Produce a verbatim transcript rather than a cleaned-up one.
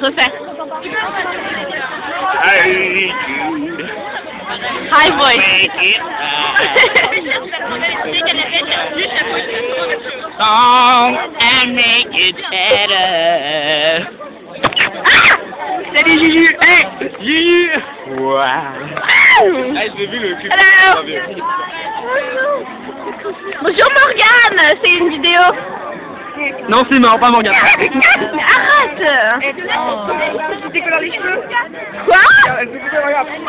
Refaire. Hey, Jude. High voice. Make it song and make it better. Ah! Salut Juju. Hey, Juju. Wow. Hey, j'ai vu le clip. Hello. Bonjour Morgane, c'est une vidéo. Non, c'est mort, pas Morgane. Arrête. Elle se décolore les cheveux. Quoi?